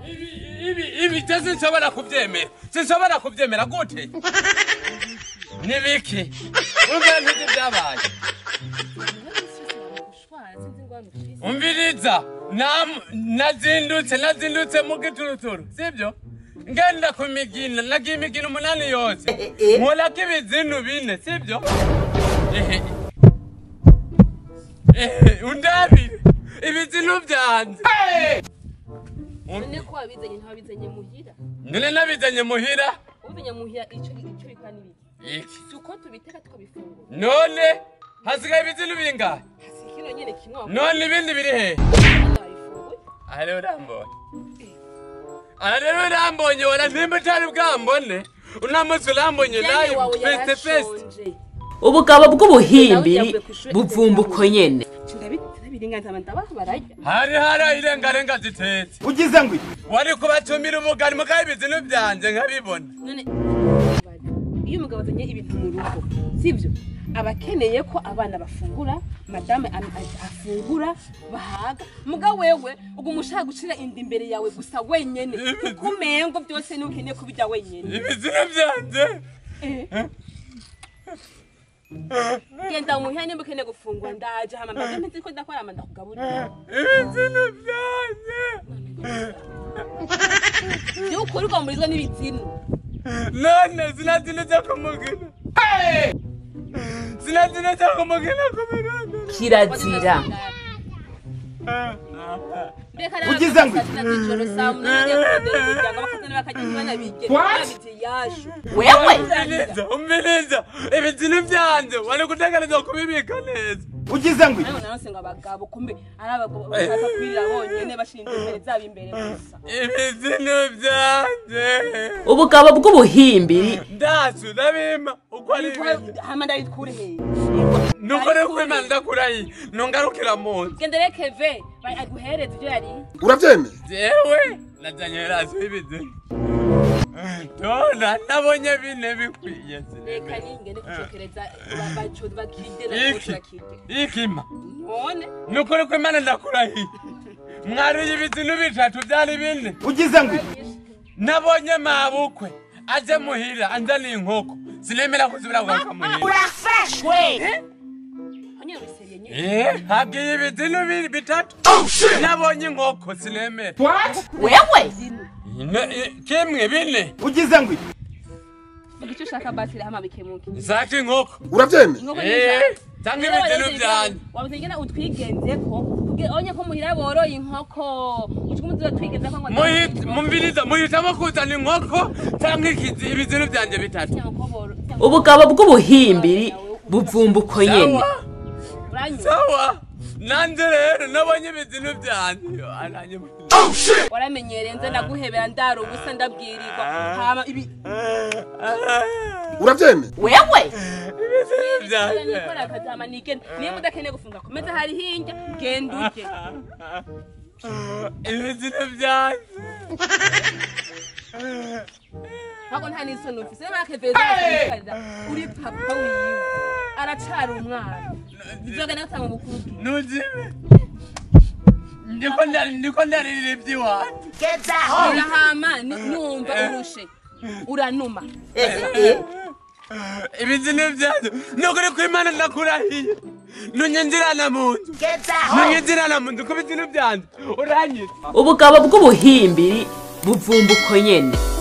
Ibi sinshobora kubyemera. Sinshobora kubyemera gute? Nibiki? Ubwo byabaye. Umviriza. Nazindutse mu gituruturu. Sibyo? Ngenda kumigina, nagiye imigina 8 yose. Mola kibizintu bine, sibyo? Undabire. Ibizintu byanze. None ko wabizanye ntabizanye muhira. None nabizanye muhira? Ubizanye muhira ico bikwa nibiki? Suko tubiteka tukabifungura. None hasigaye ibizintu bingahe? Hasikino nyene kimwe. None ibindi biri he? Are urambonye wala nimba utari bwambone. Unamusi urambonye nayo face face. Ubugabo bw'ubuhimbiri buvumbuko nyene. Hari irengarenga zitetse. Ugize ngwi wari kubatumira umugari mugaye ibizintu byanje nkabibona. None iyo umugabo azanye ibintu mu rugo sivyo abakeneye ko abana bafungura madame afungura bahaga muga wewe ugumushaka gucira indi imbere yawe gusa wenyene kumengo byose nukeneye kubijya wenyene. Ibizintu byanje Genda umuhya nimba ukeneye gufungura ndaje hama mbageze nzi ko ndakora amanda kugaburira. Ibizintu byanje. Yo ukuri ko murizwa n'ibizinu. None sinazina kumugina. Sinazina kumugina kumirana. Kirazira. Ugize ngwi wewe umviriza ibizintu byanje wari gutegereza kubibika neza. Ugize ngwi nanose ngo abagabo kumbe arabagabo bashaka kwirira bonyene bashinze imbere zaba imbere gusa. Ibizintu byanje ubugabo bw'ubuhimbiri ndasu ndabima uko ari hama ndabikure he nuko rero kwema ndakurayi nongarukira mu gendere keve aguhereza ibyo yari uravyemeye jewe najanye razo ibizintu Dona nabonye bine bikwiye. Reka ningene kucekereza babacho bakidera kushakide. Ikima. None nukuri ko Imana ndakurahiye. Mwari ibizintu bitatu byari bine. Ugize ngwi nabonye mabukwe aje muhira anzani inkoko sinemera kuzibira kwa muhira. Urafashwe. Hanya biseriye nyine. Hagiye ibizintu bitatu. Nabonye inkoko sinemera. Wewe Kimwe bine. Ugize ngwi Igice shaka basira hama bikemuke. Zaki inkoko. Uravyemeye Tangi ibizintu byanje. Wabutegena utwigenzeko onye ko muhira boroye inkoko ucumuzo twigenza ko ngo mumviriza muhitamo kuzana inkoko tangi ikizi ibizintu byanje bitatu. Ubugabo bw'ubuhimbiri buvumbuko nyene. Sawa nanje rero nabonye ibizintu byanje aranye waramenyereye nze ndaguhebera ndaro ubusa ndabwirirwa hama ibi Uravyemeye wewe ibizintu byanje nikora akazama nigenda niyo mudakeneye gufunga komeza hari hinja genda uje ibizintu byanje Hako nta nisoni ufise makeveza uri papa wiwe aracara umwana bizogana gutanga ubukuru nujibe ndiko ndarira iby'iwacu urahama numva urushe uranuma ibizintu byanje nukuri ko Imana ndakurahiye nunyenjirana mu nzu nunyenjirana mu nzu ko ibizintu byanje uranyita ubugabo bw'ubuhimbiri buvumbuko nyene.